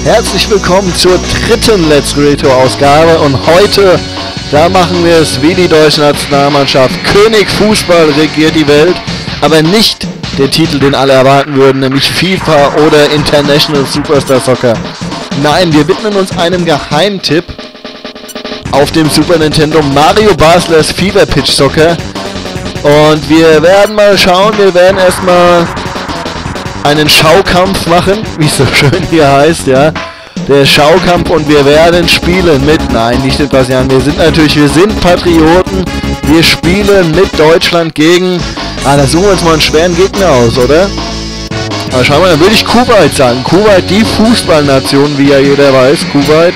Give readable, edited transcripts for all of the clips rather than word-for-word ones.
Herzlich willkommen zur dritten Let's Retro Ausgabe und heute, da machen wir es wie die deutsche Nationalmannschaft. König Fußball regiert die Welt, aber nicht der Titel, den alle erwarten würden, nämlich FIFA oder International Superstar Soccer. Nein, wir widmen uns einem Geheimtipp auf dem Super Nintendo, Mario Baslers Fever Pitch Soccer. Und wir werden mal schauen, wir werden erstmal einen Schaukampf machen, wie es so schön hier heißt, ja. Der Schaukampf, und wir werden spielen mit, nein, nicht mit Brasilianern, wir sind Patrioten, wir spielen mit Deutschland gegen, da suchen wir uns mal einen schweren Gegner aus, oder? Aber schauen wir, dann würde ich Kuwait sagen. Kuwait, die Fußballnation, wie ja jeder weiß, Kuwait.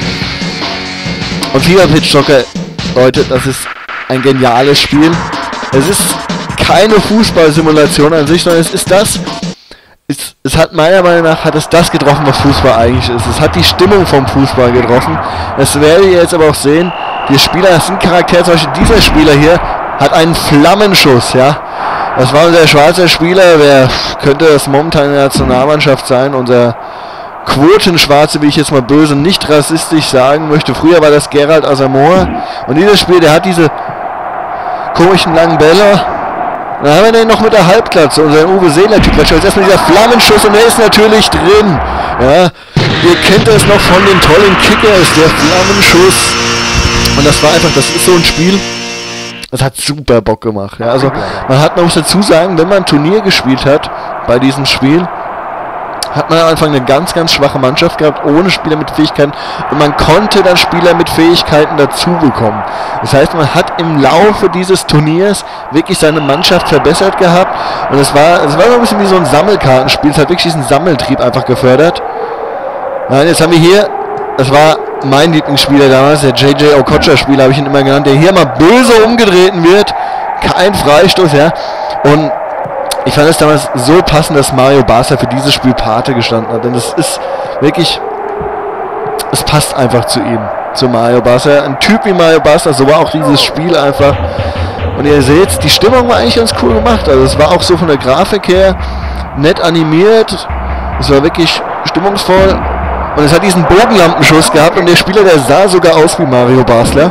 Und Fever Pitch Soccer, Leute, das ist ein geniales Spiel. Es ist keine Fußballsimulation an sich, sondern es ist das, es hat meiner Meinung nach, hat es das getroffen, was Fußball eigentlich ist. Es hat die Stimmung vom Fußball getroffen. Das werdet ihr jetzt aber auch sehen. Die Spieler, das sind Charaktere, zum Beispiel dieser Spieler hier, hat einen Flammenschuss, ja. Das war unser schwarzer Spieler, wer könnte das momentan in der Nationalmannschaft sein? Unser Quotenschwarze, wie ich jetzt mal böse, nicht rassistisch sagen möchte. Früher war das Gerald Asamoah. Und dieser Spieler, der hat diese komischen langen Bälle. Dann haben wir den noch mit der Halbklatze, unseren Uwe Seeler-Typ. Jetzt erstmal dieser Flammenschuss und der ist natürlich drin. Ja, ihr kennt das noch von den tollen Kickers, der Flammenschuss. Und das war einfach, das ist so ein Spiel, das hat super Bock gemacht. Ja, also man muss dazu sagen, wenn man ein Turnier gespielt hat bei diesem Spiel, hat man am Anfang eine ganz, ganz schwache Mannschaft gehabt, ohne Spieler mit Fähigkeiten, und man konnte dann Spieler mit Fähigkeiten dazu bekommen. Das heißt, man hat im Laufe dieses Turniers wirklich seine Mannschaft verbessert gehabt, und es war so ein bisschen wie so ein Sammelkartenspiel, es hat wirklich diesen Sammeltrieb einfach gefördert. Nein, jetzt haben wir hier, das war mein Lieblingsspieler damals, der J.J. Okocha-Spieler, habe ich ihn immer genannt, der hier mal böse umgetreten wird, kein Freistoß, ja, und ich fand es damals so passend, dass Mario Basler für dieses Spiel Pate gestanden hat, denn es ist wirklich, es passt einfach zu ihm, zu Mario Basler. Ein Typ wie Mario Basler, so war auch dieses Spiel einfach. Und ihr seht, die Stimmung war eigentlich ganz cool gemacht, also es war auch so von der Grafik her nett animiert, es war wirklich stimmungsvoll, und es hat diesen Bogenlampenschuss gehabt, und der Spieler, der sah sogar aus wie Mario Basler.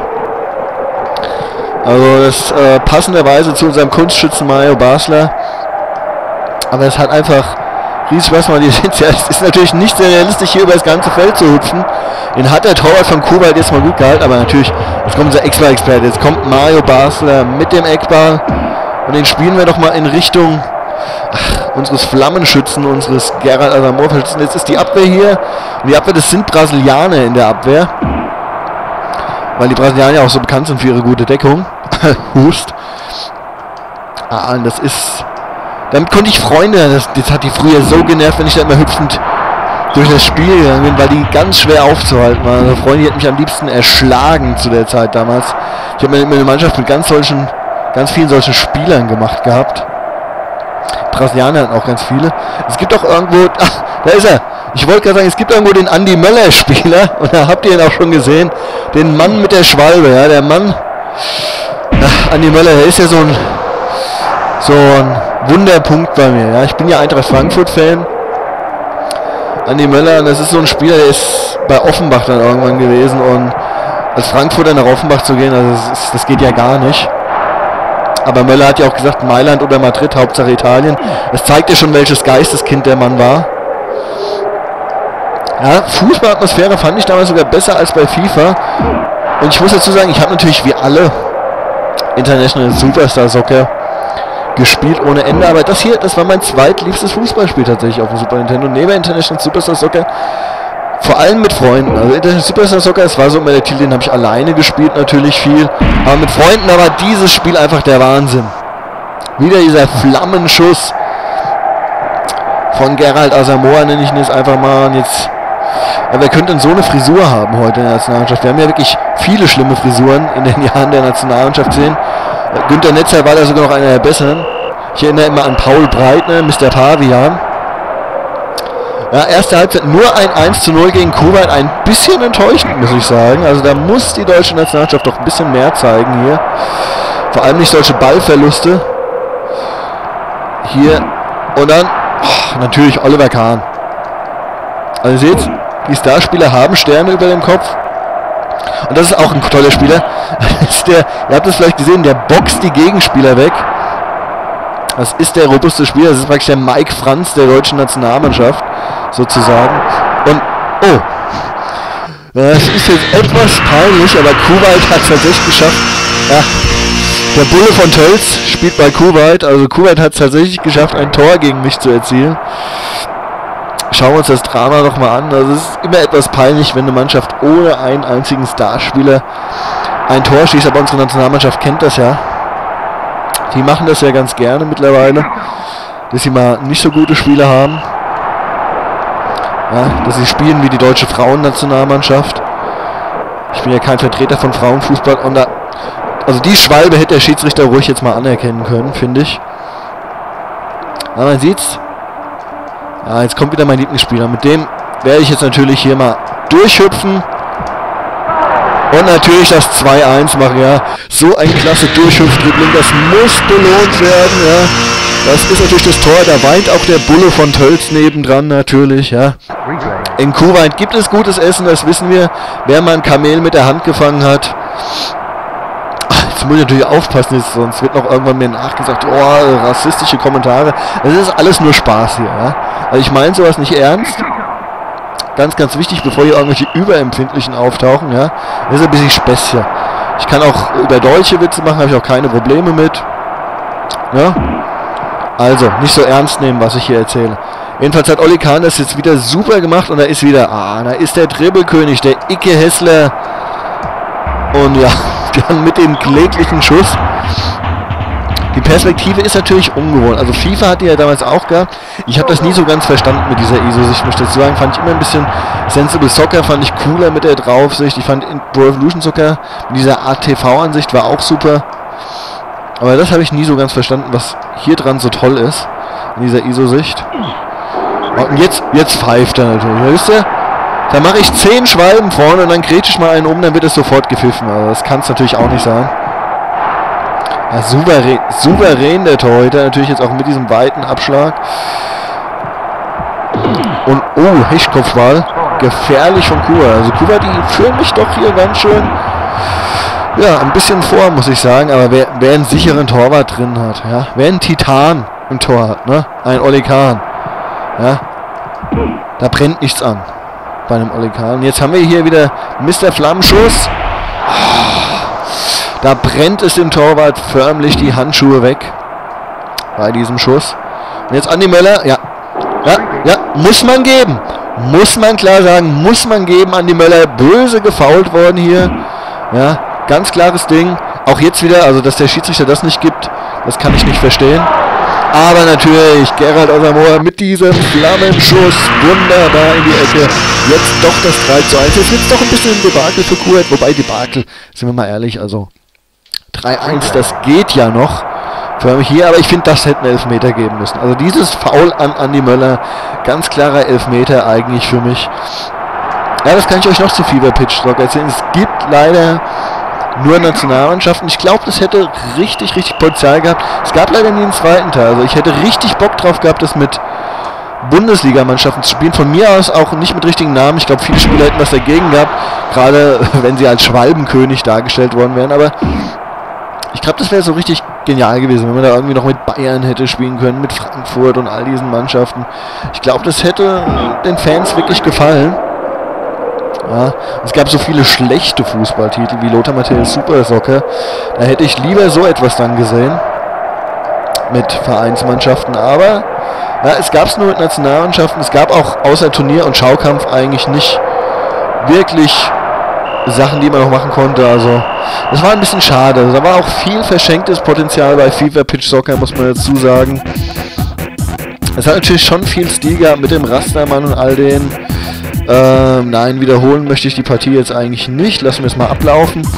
Also das passenderweise zu unserem Kunstschützen Mario Basler. Aber es hat einfach riesig Spaß gemacht. Es ist natürlich nicht sehr realistisch, hier über das ganze Feld zu hüpfen. Den hat der Torwart von Kuwait jetzt mal gut gehalten, aber natürlich, jetzt kommt unser Eckball-Experte. Jetzt kommt Mario Basler mit dem Eckball, und den spielen wir doch mal in Richtung unseres Flammenschützen, unseres Gerald Asamoah-Schützen. Jetzt ist die Abwehr hier, und die Abwehr, das sind Brasilianer in der Abwehr, weil die Brasilianer auch so bekannt sind für ihre gute Deckung. Hust. Und das ist... Damit konnte ich Freunde, das hat die früher so genervt, wenn ich da immer hüpfend durch das Spiel gegangen bin, weil die ganz schwer aufzuhalten waren. Also Freunde, die hätten mich am liebsten erschlagen zu der Zeit damals. Ich habe mir eine Mannschaft mit ganz vielen solchen Spielern gemacht gehabt. Brasilianer hatten auch ganz viele. Es gibt auch irgendwo, da ist er. Ich wollte gerade sagen, es gibt irgendwo den Andi Möller-Spieler, und da habt ihr ihn auch schon gesehen. Den Mann mit der Schwalbe, ja, der Mann. Andi Möller, der ist ja so ein Wunderpunkt bei mir, ja. Ich bin ja Eintracht Frankfurt-Fan. Andi Möller, das ist so ein Spieler, der ist bei Offenbach dann irgendwann gewesen, und als Frankfurter nach Offenbach zu gehen, also das geht ja gar nicht. Aber Möller hat ja auch gesagt, Mailand oder Madrid, Hauptsache Italien. Das zeigt ja schon, welches Geisteskind der Mann war. Ja, Fußballatmosphäre fand ich damals sogar besser als bei FIFA. Und ich muss dazu sagen, ich habe natürlich wie alle International Superstar Soccer gespielt ohne Ende, aber das hier, das war mein zweitliebstes Fußballspiel tatsächlich auf dem Super Nintendo, neben International Superstar Soccer, vor allem mit Freunden. Also International Superstar Soccer, es war so immer der Titel, den habe ich alleine gespielt, natürlich viel, aber mit Freunden, da war dieses Spiel einfach der Wahnsinn. Wieder dieser Flammenschuss von Gerald Asamoah, nenne ich ihn jetzt einfach mal, und jetzt, ja, wer könnte denn so eine Frisur haben heute in der Nationalmannschaft? Wir haben ja wirklich viele schlimme Frisuren in den Jahren der Nationalmannschaft gesehen. Günter Netzer war da sogar noch einer der besseren. Ich erinnere immer an Paul Breitner, Mr. Pavian. Ja, erste Halbzeit nur ein 1:0 gegen Kuwait. Ein bisschen enttäuschend, muss ich sagen. Also da muss die deutsche Nationalmannschaft doch ein bisschen mehr zeigen hier. Vor allem nicht solche Ballverluste. Hier. Und dann natürlich Oliver Kahn. Also ihr seht, Die Starspieler haben Sterne über dem Kopf. Und das ist auch ein toller Spieler. Ihr habt es vielleicht gesehen, der boxt die Gegenspieler weg. Das ist der robuste Spieler. Das ist praktisch der Mike Franz der deutschen Nationalmannschaft, sozusagen. Und, oh. Das ist jetzt etwas peinlich, aber Kuwait hat es tatsächlich geschafft. Ja, der Bulle von Tölz spielt bei Kuwait. Also Kuwait hat es tatsächlich geschafft, ein Tor gegen mich zu erzielen. Schauen wir uns das Drama noch mal an. Also es ist immer etwas peinlich, wenn eine Mannschaft ohne einen einzigen Starspieler ein Tor schießt. Aber unsere Nationalmannschaft kennt das ja. Die machen das ja ganz gerne mittlerweile, dass sie mal nicht so gute Spieler haben. Ja, dass sie spielen wie die deutsche Frauennationalmannschaft. Ich bin ja kein Vertreter von Frauenfußball. Und also die Schwalbe hätte der Schiedsrichter ruhig jetzt mal anerkennen können, finde ich. Ja, man sieht's. Ja, jetzt kommt wieder mein Lieblingsspieler. Mit dem werde ich jetzt natürlich hier mal durchhüpfen. Und natürlich das 2-1 machen, ja. So ein klasse Durchhüpf-Dribbling, das muss belohnt werden, ja. Das ist natürlich das Tor, da weint auch der Bulle von Tölz nebendran natürlich, ja. In Kuwait gibt es gutes Essen, das wissen wir. Wer mal ein Kamel mit der Hand gefangen hat. Jetzt muss ich natürlich aufpassen, sonst wird noch irgendwann mir nachgesagt, oh, rassistische Kommentare. Das ist alles nur Spaß hier, ja. Also ich meine sowas nicht ernst. Ganz, ganz wichtig, bevor hier irgendwelche Überempfindlichen auftauchen, ja. Das ist ein bisschen Späßchen. Ich kann auch über deutsche Witze machen, habe ich auch keine Probleme mit. Ja. Also, nicht so ernst nehmen, was ich hier erzähle. Jedenfalls hat Oli Kahn das jetzt wieder super gemacht und da ist wieder, da ist der Dribbelkönig, der Icke Hessler. Und ja, dann mit dem kläglichen Schuss. Die Perspektive ist natürlich ungewohnt. Also FIFA hat die ja damals auch gehabt. Ich habe das nie so ganz verstanden mit dieser ISO-Sicht, muss ich dazu sagen. Fand ich immer ein bisschen Sensible Soccer, fand ich cooler mit der Draufsicht. Ich fand Pro Evolution Soccer mit dieser ATV-Ansicht war auch super. Aber das habe ich nie so ganz verstanden, was hier dran so toll ist, in dieser ISO-Sicht. Und jetzt pfeift er natürlich. Wisst ihr? Da mache ich 10 Schwalben vorne und dann grätsche ich mal einen um, dann wird es sofort gepfiffen. Also das kann es natürlich auch nicht sein. Ja, souverän der Torhüter, natürlich jetzt auch mit diesem weiten Abschlag. Und, oh, Hechtkopfball. Gefährlich von Kuba. Also Kuba, die führen mich doch hier ganz schön, ja, ein bisschen vor, muss ich sagen. Aber wer einen sicheren Torwart drin hat, ja, wer einen Titan im Tor hat, ne, ein Oli Kahn, ja, da brennt nichts an bei einem Oli Kahn. Jetzt haben wir hier wieder Mr. Flammenschuss. Da brennt es dem Torwart förmlich die Handschuhe weg bei diesem Schuss. Und jetzt Andi Möller, ja, muss man geben. Muss man klar sagen, muss man geben. Andi Möller, böse gefoult worden hier. Ja, ganz klares Ding. Auch jetzt wieder, also dass der Schiedsrichter das nicht gibt, das kann ich nicht verstehen. Aber natürlich, Gerald Asamoah mit diesem Flammenschuss, wunderbar in die Ecke. Jetzt doch das 3:1. Jetzt wird es doch ein bisschen ein Debakel für Kuwait, wobei Debakel, sind wir mal ehrlich, also 3:1, das geht ja noch für mich hier, aber ich finde, das hätten Elfmeter geben müssen. Also dieses Foul an Andi Möller, ganz klarer Elfmeter eigentlich für mich. Ja, das kann ich euch noch zu Fever Pitch Soccer erzählen. Es gibt leider nur Nationalmannschaften. Ich glaube, das hätte richtig Potenzial gehabt. Es gab leider nie einen zweiten Teil. Also ich hätte richtig Bock drauf gehabt, das mit Bundesligamannschaften zu spielen. Von mir aus auch nicht mit richtigen Namen. Ich glaube, viele Spieler hätten was dagegen gehabt, gerade wenn sie als Schwalbenkönig dargestellt worden wären. Aber ich glaube, das wäre so richtig genial gewesen, wenn man da irgendwie noch mit Bayern hätte spielen können, mit Frankfurt und all diesen Mannschaften. Ich glaube, das hätte den Fans wirklich gefallen. Ja, es gab so viele schlechte Fußballtitel wie Lothar Matthäus Super Soccer. Da hätte ich lieber so etwas dann gesehen mit Vereinsmannschaften. Aber ja, es gab es nur mit Nationalmannschaften. Es gab auch außer Turnier und Schaukampf eigentlich nicht wirklich Sachen, die man noch machen konnte. Also das war ein bisschen schade. Da war auch viel verschenktes Potenzial bei FIFA Pitch Soccer, muss man dazu sagen. Es hat natürlich schon viel Stil gehabt mit dem Rastermann und all den. Nein, wiederholen möchte ich die Partie jetzt eigentlich nicht. Lassen wir es mal ablaufen.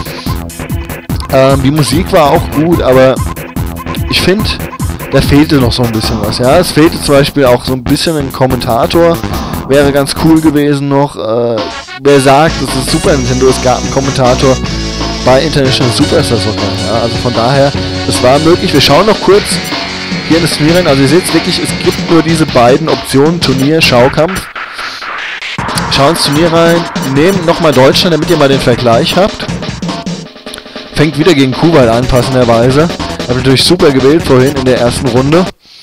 Die Musik war auch gut, aber ich finde, da fehlte noch so ein bisschen was. Ja, es fehlte zum Beispiel auch so ein bisschen ein Kommentator. Wäre ganz cool gewesen noch. Wer sagt, das ist Super Nintendo, es gab einen Kommentator bei International Superstar Soccer. Ja, also von daher, es war möglich. Wir schauen noch kurz hier in das Turnier rein. Also ihr seht wirklich, es gibt nur diese beiden Optionen, Turnier, Schaukampf. Schaut ins Turnier rein, nehmt nochmal Deutschland, damit ihr mal den Vergleich habt. Fängt wieder gegen Kuwait an, passenderweise. Hab natürlich super gewählt vorhin in der ersten Runde.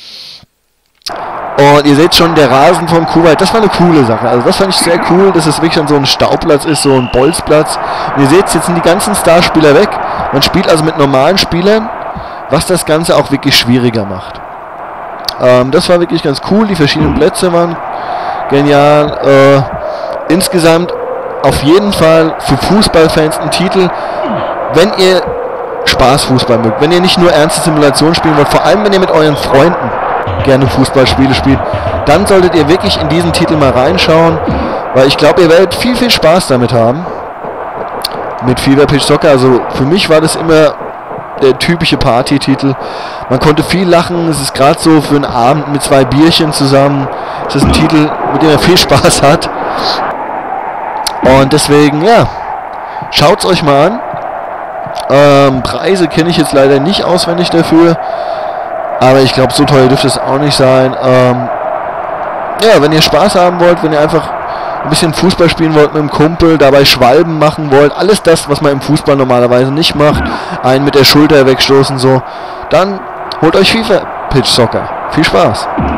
Und ihr seht schon, der Rasen von Kuwait, das war eine coole Sache. Also das fand ich sehr cool, dass es wirklich dann so ein Stauplatz ist, so ein Bolzplatz. Und ihr seht, jetzt sind die ganzen Starspieler weg. Man spielt also mit normalen Spielern, was das Ganze auch wirklich schwieriger macht. Das war wirklich ganz cool, die verschiedenen Plätze waren genial. Insgesamt auf jeden Fall für Fußballfans ein Titel, wenn ihr Spaßfußball mögt, wenn ihr nicht nur ernste Simulationen spielen wollt, vor allem wenn ihr mit euren Freunden gerne Fußballspiele spielt, dann solltet ihr wirklich in diesen Titel mal reinschauen, weil ich glaube, ihr werdet viel, viel Spaß damit haben. Mit Fever Pitch Soccer, also für mich war das immer der typische Party-Titel. Man konnte viel lachen, es ist gerade so für einen Abend mit 2 Bierchen zusammen. Es ist ein Titel, mit dem man viel Spaß hat. Und deswegen, ja, schaut es euch mal an. Preise kenne ich jetzt leider nicht auswendig dafür. Aber ich glaube, so teuer dürfte es auch nicht sein. Ja, wenn ihr Spaß haben wollt, wenn ihr einfach ein bisschen Fußball spielen wollt mit dem Kumpel, dabei Schwalben machen wollt, alles das, was man im Fußball normalerweise nicht macht, einen mit der Schulter wegstoßen, so, dann holt euch FIFA Pitch Soccer. Viel Spaß!